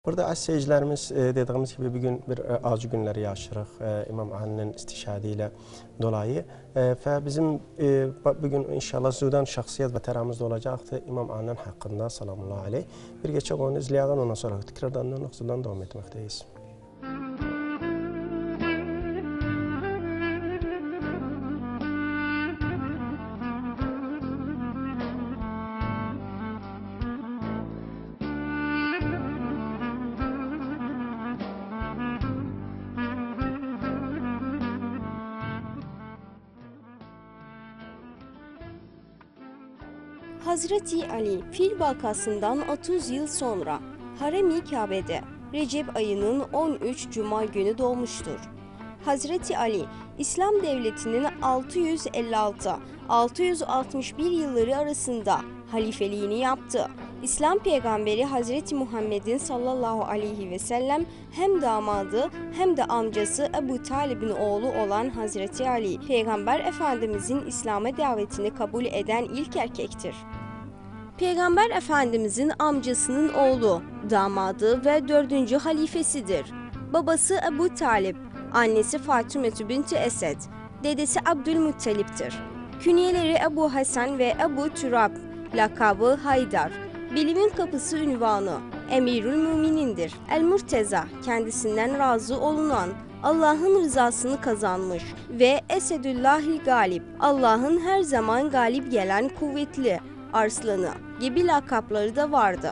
Burada əziz seyircilərimiz dediyimiz gibi bugün bir acı günləri yaşayırıq İmam Ali'nin istişhadiyle dolayı və bizim bugün inşallah zudan şəxsiyyət və təramızda olacaqdır İmam Ali'nin haqqında salamullah aleyh. Bir geçək onu izləyədən ondan sonra tekrardan nöqtədən devam etməkdəyiz. Hazreti Ali fil vakasından 30 yıl sonra Harem-i Kabe'de Recep ayının 13 Cuma günü doğmuştur. Hazreti Ali, İslam devletinin 656-661 yılları arasında halifeliğini yaptı. İslam peygamberi Hazreti Muhammed'in sallallahu aleyhi ve sellem hem damadı hem de amcası Ebu Talib'in oğlu olan Hazreti Ali, Peygamber Efendimizin İslam'a davetini kabul eden ilk erkektir. Peygamber Efendimizin amcasının oğlu, damadı ve 4. halifesidir. Babası Ebu Talib, annesi Fatımetü binti Esed, dedesi Abdülmuttalip'tir. Künyeleri Ebu Hasan ve Ebu Türab, lakabı Haydar, bilimin kapısı ünvanı, Emirül Müminindir. El-Murteza, kendisinden razı olunan, Allah'ın rızasını kazanmış ve Esedüllahil Galip, Allah'ın her zaman galip gelen kuvvetli arslanı gibi lakapları da vardı.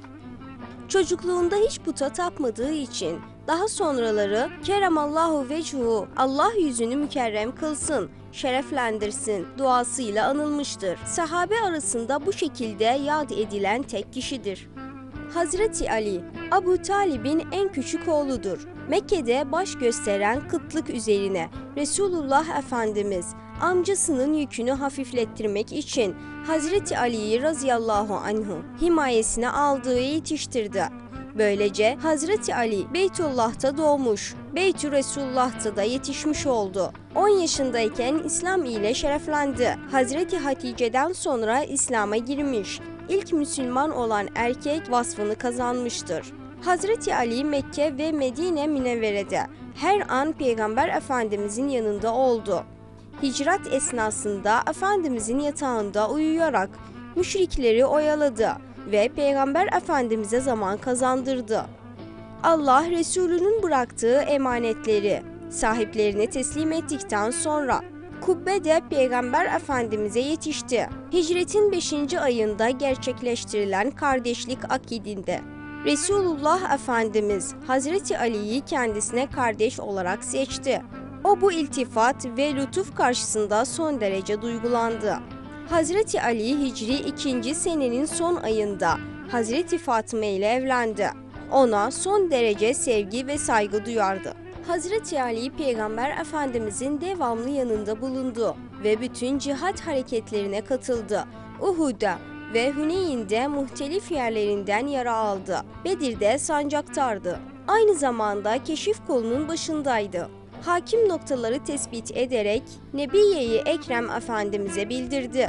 Çocukluğunda hiç puta tapmadığı için daha sonraları Keremallahu vechuhu, Allah yüzünü mükerrem kılsın, şereflendirsin duasıyla anılmıştır. Sahabe arasında bu şekilde yad edilen tek kişidir. Hazreti Ali, Ebu Talib'in en küçük oğludur. Mekke'de baş gösteren kıtlık üzerine Resulullah Efendimiz amcasının yükünü hafiflettirmek için Hazreti Ali'yi radıyallahu anhu himayesine aldığı yetiştirdi. Böylece Hazreti Ali Beytullah'ta doğmuş, Beytü Resulullah'ta da yetişmiş oldu. 10 yaşındayken İslam ile şereflendi. Hazreti Hatice'den sonra İslam'a girmiş, ilk Müslüman olan erkek vasfını kazanmıştır. Hazreti Ali Mekke ve Medine Münevvere'de her an Peygamber Efendimizin yanında oldu. Hicret esnasında Efendimizin yatağında uyuyarak müşrikleri oyaladı ve Peygamber Efendimiz'e zaman kazandırdı. Allah Resulünün bıraktığı emanetleri sahiplerine teslim ettikten sonra Kubbe'de Peygamber Efendimiz'e yetişti. Hicretin 5. ayında gerçekleştirilen kardeşlik akidinde Resulullah Efendimiz Hazreti Ali'yi kendisine kardeş olarak seçti. O bu iltifat ve lütuf karşısında son derece duygulandı. Hazreti Ali Hicri 2. senenin son ayında Hazreti Fatıma ile evlendi. Ona son derece sevgi ve saygı duyardı. Hazreti Ali Peygamber Efendimizin devamlı yanında bulundu ve bütün cihat hareketlerine katıldı. Uhud'da ve Hüneyn'de muhtelif yerlerinden yara aldı. Bedir'de sancaktardı. Aynı zamanda keşif kolunun başındaydı. Hakim noktaları tespit ederek Nebiye-i Ekrem Efendimiz'e bildirdi.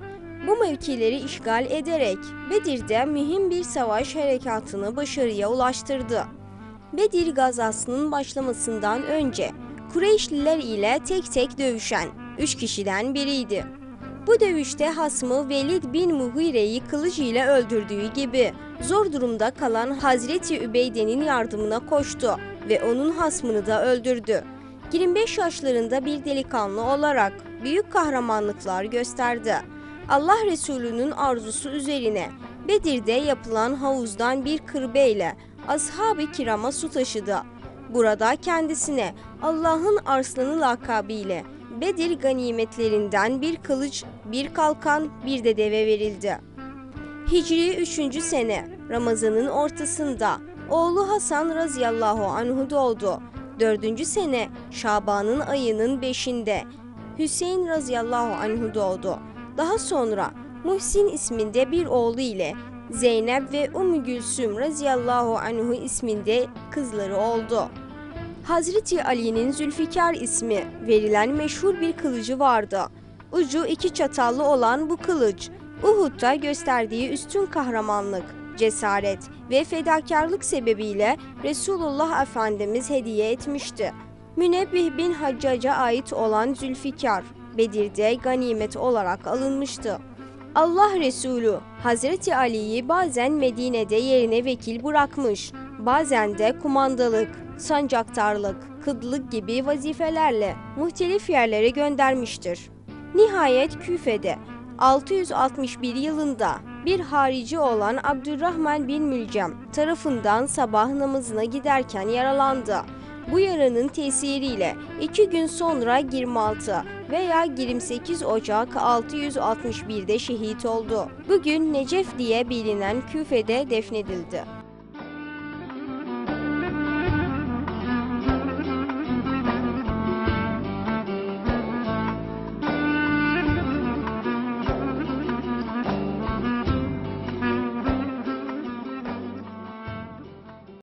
Bu mevkileri işgal ederek Bedir'de mühim bir savaş harekatını başarıya ulaştırdı. Bedir gazasının başlamasından önce Kureyşliler ile tek tek dövüşen 3 kişiden biriydi. Bu dövüşte hasmı Velid bin Mugire'yi kılıcı ile öldürdüğü gibi zor durumda kalan Hazreti Übeyde'nin yardımına koştu ve onun hasmını da öldürdü. 25 yaşlarında bir delikanlı olarak büyük kahramanlıklar gösterdi. Allah Resulü'nün arzusu üzerine Bedir'de yapılan havuzdan bir kırbeyle ashab-ı kirama su taşıdı. Burada kendisine Allah'ın arslanı lakabıyla Bedir ganimetlerinden bir kılıç, bir kalkan, bir de deve verildi. Hicri 3. sene Ramazan'ın ortasında oğlu Hasan radıyallahu anhu doğdu. 4. sene Şaban'ın ayının 5'inde Hüseyin radıyallahu anhu doğdu. Daha sonra Muhsin isminde bir oğlu ile Zeynep ve Ümmü Gülsüm radıyallahu anhu isminde kızları oldu. Hazreti Ali'nin Zülfikar ismi verilen meşhur bir kılıcı vardı. Ucu 2 çatallı olan bu kılıç Uhud'da gösterdiği üstün kahramanlık, cesaret ve fedakarlık sebebiyle Resulullah Efendimiz hediye etmişti. Münebbih bin Haccac'a ait olan Zülfikar, Bedir'de ganimet olarak alınmıştı. Allah Resulü Hazreti Ali'yi bazen Medine'de yerine vekil bırakmış, bazen de kumandalık, sancaktarlık, kıdlık gibi vazifelerle muhtelif yerlere göndermiştir. Nihayet Küfe'de 661 yılında bir harici olan Abdurrahman bin Mülcem tarafından sabah namazına giderken yaralandı. Bu yaranın tesiriyle 2 gün sonra 26 veya 28 Ocak 661'de şehit oldu. Bugün Necef diye bilinen Küfe'de defnedildi.